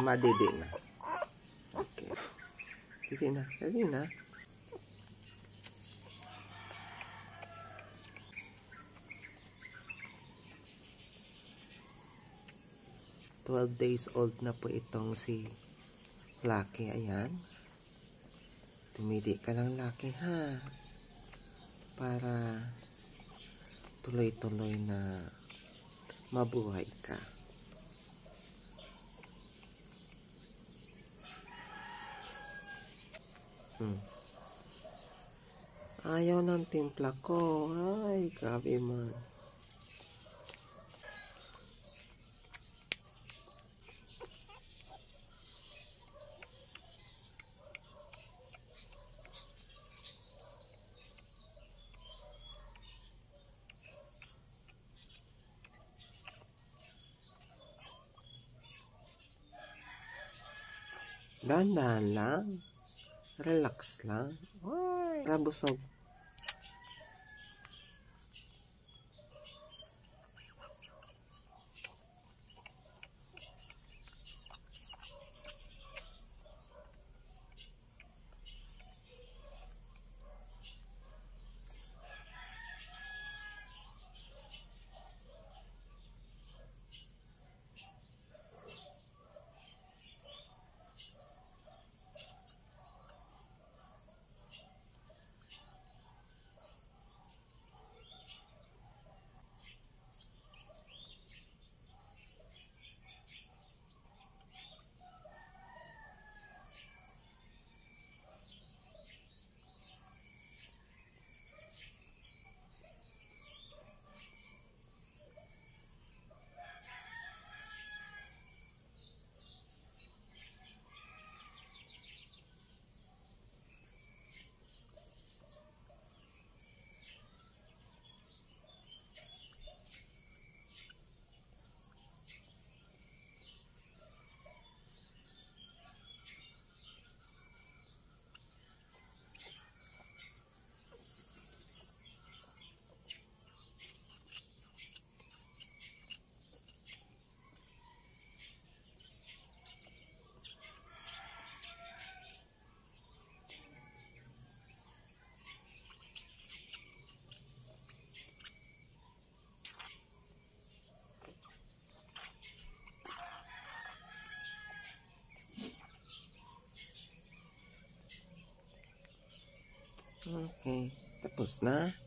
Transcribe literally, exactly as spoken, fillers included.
Tama, didi na. Okay. Didi na. Didi na. twelve days old na po itong si Lucky. Ayan. Tumidi ka lang, Lucky, ha? Para tuloy-tuloy na mabuhay ka. Hmm. Ayaw ng timpla ko. Ay, grabe man. Dahan-dahan lang. Relax lang. Ay, nabusog. Okay, tapos na.